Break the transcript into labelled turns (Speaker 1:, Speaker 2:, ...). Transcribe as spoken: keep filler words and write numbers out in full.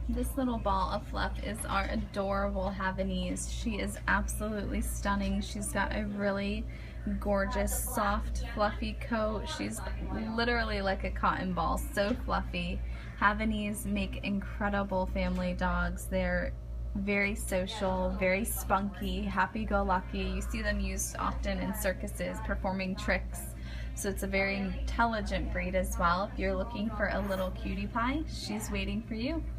Speaker 1: This little ball of fluff is our adorable Havanese. She is absolutely stunning. She's got a really gorgeous, soft, fluffy coat. She's literally like a cotton ball, so fluffy. Havanese make incredible family dogs. They're very social, very spunky, happy-go-lucky. You see them used often in circuses performing tricks. So it's a very intelligent breed as well. If you're looking for a little cutie pie, she's waiting for you.